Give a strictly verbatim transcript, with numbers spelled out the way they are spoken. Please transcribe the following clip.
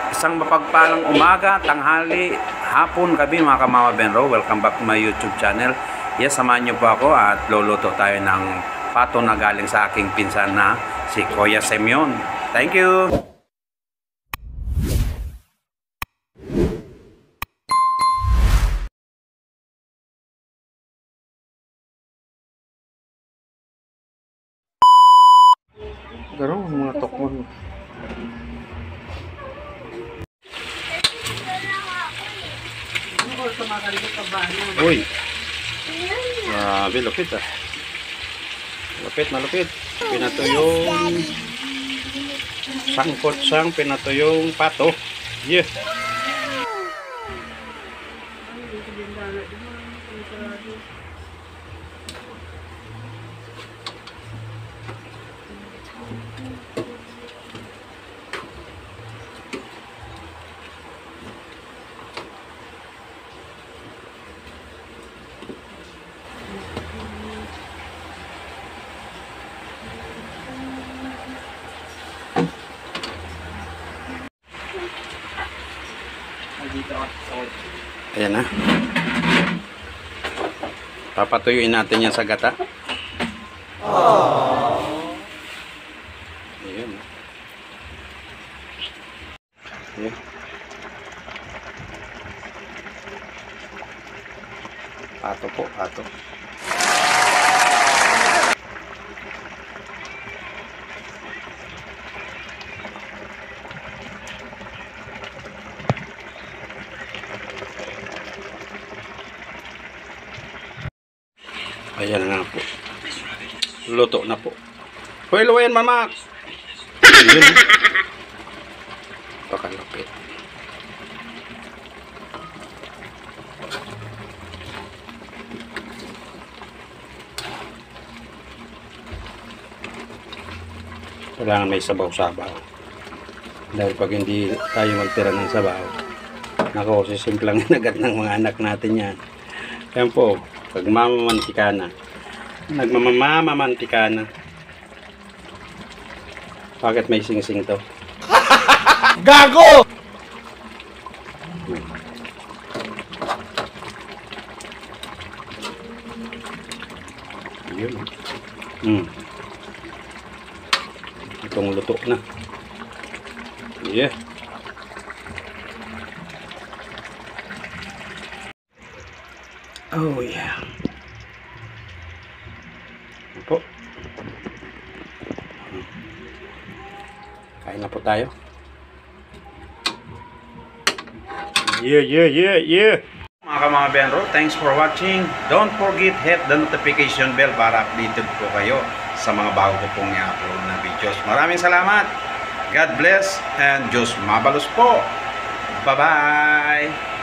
Isang mapagpalang umaga, tanghali, hapon, gabi mga kamama Benro. Welcome back to my YouTube channel. Yes, samahan niyo po ako at luluto tayo ng pato na galing sa aking pinsan na si Kuya Semyon. Thank you! Garo, mga tokmon. Uy! Grabe, lupit ah. Lupit, malupit. Pinatuyong sangkot sang pinatuyong pato. Yeah! Ayan na. Papatuyuin natin yan sa gata. Aww. Ayan. Ayan. Pato po, pato. Ayan na po. Luto na po. Hoy, luwayan mama. Ayun. Pakalapit. Kailangan may sabaw-sabaw. Dahil pag hindi tayo magtira ng sabaw, nako, sisimplang agad ng mga anak natin yan. Yan po. Nagmamamantika na. Nagmamamamantika na. Bakit may sing-sing to? Gago! Yun. Hmm. Itong luto na. Yeah. Oh yeah. Po. Kain na po tayo. Yeah, yeah, yeah, yeah. Mga kamama Benro, thanks for watching. Don't forget hit the notification bell para updated po kayo sa mga bago ko pong i-upload na videos. Maraming salamat. God bless and Diyos mabalos po. Bye-bye.